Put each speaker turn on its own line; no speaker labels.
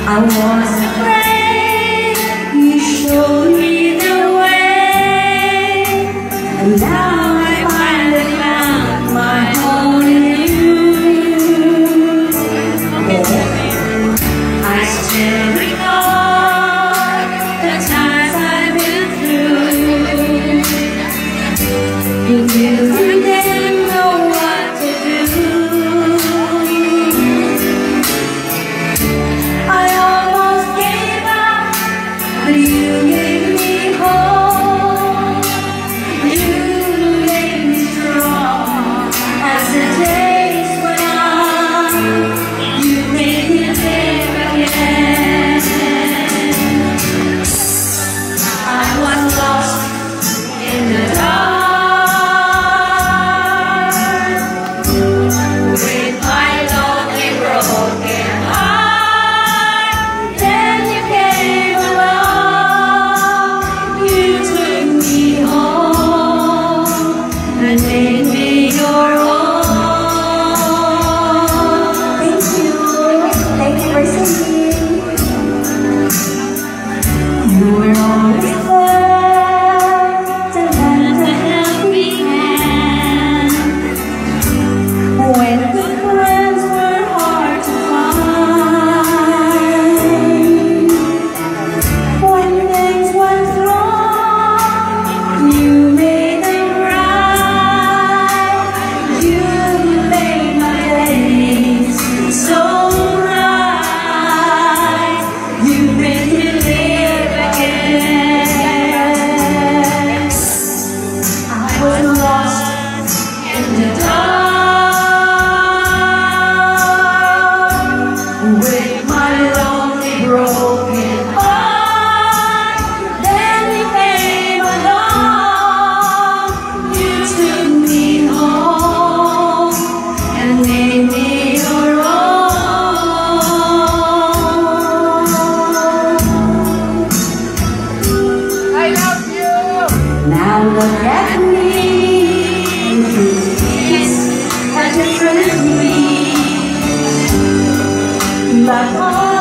I was afraid, you showed me the way, and now I finally found my home in you. I still recall the times I've been through. You didn't know what to do. I almost gave up, but you gave me hope. You made me strong as the days went on. You made me live again. I was lost in the dark with my lonely broken heart. Then you came along, you took me home and made me your own. Thank you for singing. You were always there to lend a helping hand when good friends were hard to find. When things went wrong, you made them right. You made my days so bright. You made me live again. I was lost in the dark with my lonely broken heart. Then you came along, you took me home and made me your own.
I love you!
Now look at me, it's a different me. But